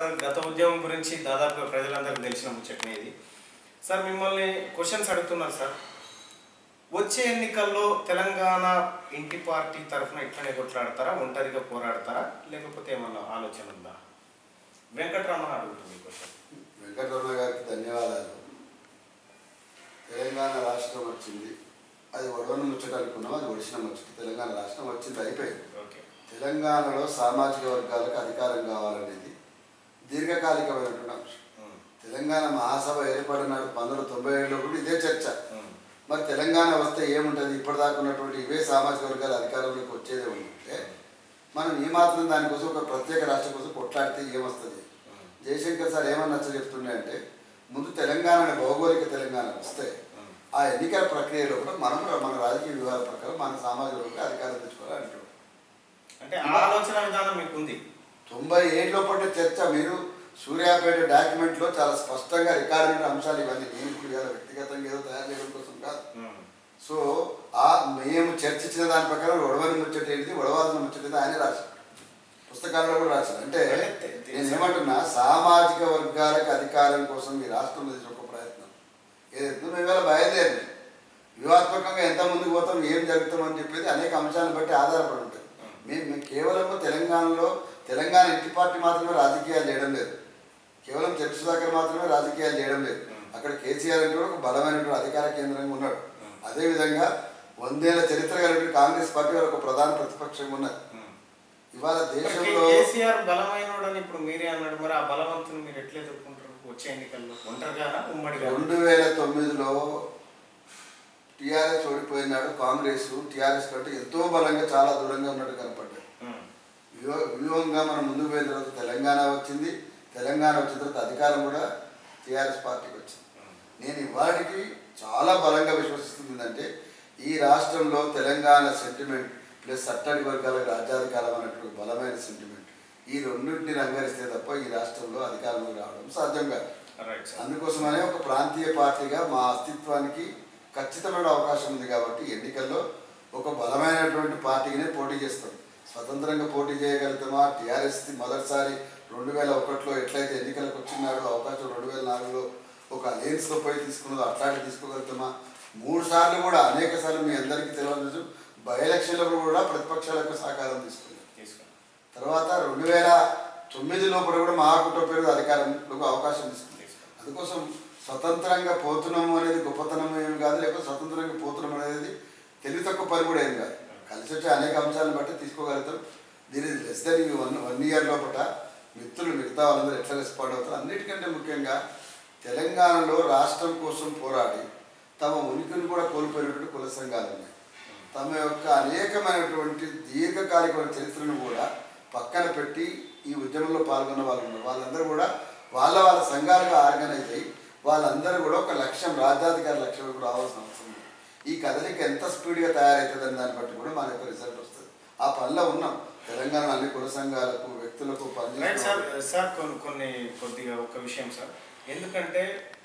గత ఉద్యమం గురించి దాదాపుగా ప్రజలందరికీ తెలిసిన ముచ్చటనే ఇది. సార్ మిమ్మల్ని క్వశ్చన్స్ అడుగుతున్నారు సార్. వచ్చే ఎన్నికల్లో తెలంగాణ ఇంటి పార్టీ తరఫున ఇట్లనే కొట్లాడతారా, ఒంటరిగా పోరాడతారా, లేకపోతే ఏమన్నా ఆలోచన ఉందా? వెంకటరమణ అడుగుతుంది క్వశ్చన్. వెంకటరమణ గారికి ధన్యవాదాలు. తెలంగాణ రాష్ట్రం వచ్చింది, అది ఒడవని ముచ్చట అనుకున్నాం, అది ఒడిసిన ముచ్చట. తెలంగాణ రాష్ట్రం వచ్చింది, అయిపోయింది. తెలంగాణలో సామాజిక వర్గాలకు అధికారం కావాలనేది దీర్ఘకాలికమైనటువంటి అంశం. తెలంగాణ మహాసభ ఏర్పడినాడు 1997లో కూడా ఇదే చర్చ. మరి తెలంగాణ వస్తే ఏముంటుంది, ఇప్పటిదాకా ఉన్నటువంటి ఇవే సామాజిక వర్గాల అధికారంలోకి వచ్చేదే ఉంటే మనం ఈ మాత్రం దానికోసం ఒక ప్రత్యేక రాష్ట్రం కోసం కొట్లాడితే ఏమొస్తుంది? జయశంకర్ సార్ ఏమన్నా చెప్తుండే అంటే, ముందు తెలంగాణ భౌగోళిక తెలంగాణ వస్తే ఆ ఎన్నికల ప్రక్రియలో కూడా మనం మన రాజకీయ వివరాల ప్రకారం మన సామాజిక వర్గాల అధికారం తెచ్చుకోవాలి అంటారు. అంటే ఆలోచన విధానం మీకు ఉంది. 97లో పడ్డ చర్చ. మీరు సూర్యాపేట డాక్యుమెంట్లో చాలా స్పష్టంగా రికార్డు అయిన అంశాలు ఇవన్నీ. నేను ఇప్పుడు వ్యక్తిగతంగా ఏదో తయారు చేయడం కోసం కాదు. సో మేము చర్చించిన దాని ప్రకారం ఒడవని ముచ్చట ఏంటి, ఒడవాల్సిన ముచ్చట ఏంటి ఆయన రాశారు, పుస్తకాల్లో కూడా రాశారు. అంటే నేను ఏమంటున్నా, సామాజిక వర్గాలకు అధికారం కోసం ఈ రాష్ట్రంలో చేసిన ఒక ప్రయత్నం ఏదైతే మేము ఇవాళ బయలుదేరింది. వ్యూహాత్మకంగా ఎంత ముందుకు పోతాం, ఏం జరుగుతామని చెప్పేది అనేక అంశాలను బట్టి ఆధారపడి ఉంటుంది. మేము కేవలము తెలంగాణలో తెలంగాణ ఇంటి పార్టీ మాత్రమే రాజకీయాలు చేయడం లేదు, కేవలం చర్చ సుధాకర్ మాత్రమే రాజకీయాలు చేయడం లేదు. అక్కడ కేసీఆర్ అంటే కూడా ఒక బలమైనటువంటి అధికార కేంద్రంగా ఉన్నాడు. అదేవిధంగా 100 ఏళ్ల చరిత్ర కలిగిన కాంగ్రెస్ పార్టీ ఒక ప్రధాన ప్రతిపక్షంగా ఉన్నది. ఇవాళ దేశంలో కేసీఆర్ బలమైనోడని ఇప్పుడు మీరే అన్నాడు, మరి ఆ బలవంతుని మీరు ఎట్లా ఎదుర్కొంటారు వచ్చే ఎన్నికల్లో? ఒంటరిగానా, ఉమ్మడిగా? 2009లో టీఆర్ఎస్ ఓడిపోయినాడు. కాంగ్రెస్ టీఆర్ఎస్ కంటే ఎంతో బలంగా చాలా దూరంగా ఉన్నట్టు కనపడ్డాడు. వ్యూహంగా మనం ముందుకు పోయిన తర్వాత తెలంగాణ వచ్చింది. తెలంగాణ వచ్చిన తర్వాత అధికారం కూడా టీఆర్ఎస్ పార్టీకి వచ్చింది. నేను ఇవాటికి చాలా బలంగా విశ్వసిస్తుంది అంటే, ఈ రాష్ట్రంలో తెలంగాణ సెంటిమెంట్ ప్లస్ అట్టడి వర్గాలకు రాజ్యాధికారం అనేటువంటి బలమైన సెంటిమెంట్, ఈ రెండింటిని రంగరిస్తే తప్ప ఈ రాష్ట్రంలో అధికారంలో రావడం సాధ్యం కాదు. అందుకోసమనే ఒక ప్రాంతీయ పార్టీగా మా అస్తిత్వానికి ఖచ్చితమైన అవకాశం ఉంది. కాబట్టి ఎన్నికల్లో ఒక బలమైనటువంటి పార్టీనే పోటీ చేస్తాం. స్వతంత్రంగా పోటీ చేయగలుగుతామా? టీఆర్ఎస్ మొదటిసారి 2001లో ఎట్లయితే ఎన్నికలకు వచ్చినాడో అవకాశం 2004లో ఒక అలయన్స్లో పోయి తీసుకున్నదో అట్లాంటి తీసుకోగలుగుతామా? 3 సార్లు కూడా అనేక సార్లు మీ అందరికీ తెలియదు, బై ఎలక్షన్లో కూడా ప్రతిపక్షాలకు సహకారం తీసుకున్నాం. తర్వాత 2009 లోపల కూడా మహాకూటమి పేరు అధికారంలోకి అవకాశం తీసుకుంది. అందుకోసం స్వతంత్రంగా పోతున్నాము అనేది గొప్పతనం ఏమి కాదు, లేకపోతే స్వతంత్రంగా పోతున్నాం అనేది తెలివి తక్కువ పని కూడా ఏం కాదు. కలిసి వచ్చే అనేక అంశాలను బట్టి తీసుకోగలుగుతాం. దీని లెస్ దెన్ 1 ఇయర్ లోపల మిత్రులు మిగతా వాళ్ళందరూ ఎట్లా రెస్పాండ్ అవుతారు. అన్నిటికంటే ముఖ్యంగా తెలంగాణలో రాష్ట్రం కోసం పోరాడి తమ ఉనికిని కూడా కోల్పోయినటువంటి కుల సంఘాలు ఉన్నాయి. తమ యొక్క అనేకమైనటువంటి దీర్ఘకాలికమైన చరిత్రను కూడా పక్కన పెట్టి ఈ ఉద్యమంలో పాల్గొన్న వాళ్ళు ఉన్నారు. వాళ్ళందరూ కూడా వాళ్ళ సంఘాలుగా ఆర్గనైజ్ అయ్యి వాళ్ళందరూ కూడా ఒక లక్ష్యం, రాజ్యాధికార లక్ష్యం రావాల్సిన అవసరం ఉంది. ఈ కదలిక ఎంత స్పీడ్గా తయారవుతుందని దాన్ని బట్టి కూడా మన యొక్క రిజల్ట్ వస్తుంది. ఆ పనిలో ఉన్నాం. తెలంగాణ అన్ని కుల సంఘాలకు వ్యక్తులకు పని సార్. కొన్ని కొద్దిగా ఒక విషయం సార్, ఎందుకంటే